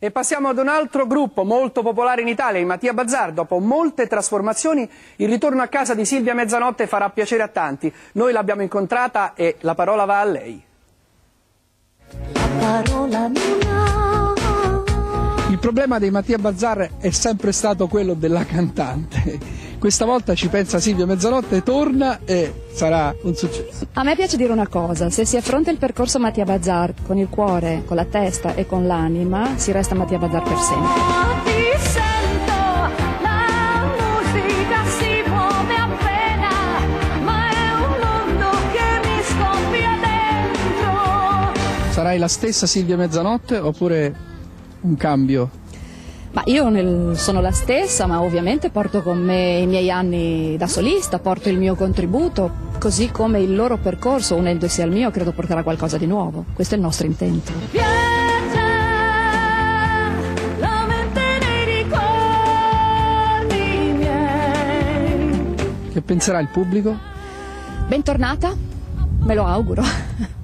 E passiamo ad un altro gruppo molto popolare in Italia, i Mattia Bazar. Dopo molte trasformazioni, il ritorno a casa di Silvia Mezzanotte farà piacere a tanti. Noi l'abbiamo incontrata e la parola va a lei. Il problema dei Mattia Bazar è sempre stato quello della cantante. Questa volta ci pensa Silvia Mezzanotte, torna e sarà un successo. A me piace dire una cosa: se si affronta il percorso Mattia Bazar con il cuore, con la testa e con l'anima, si resta Mattia Bazar per sempre. Ti sento, la musica si muove appena, ma è un mondo che mi scoppia dentro. Sarai la stessa Silvia Mezzanotte oppure un cambio? Ma io sono la stessa, ma ovviamente porto con me i miei anni da solista, porto il mio contributo, così come il loro percorso, unendosi al mio, credo porterà qualcosa di nuovo. Questo è il nostro intento. Viaggia la mente nei ricordi miei. Che penserà il pubblico? Bentornata, me lo auguro.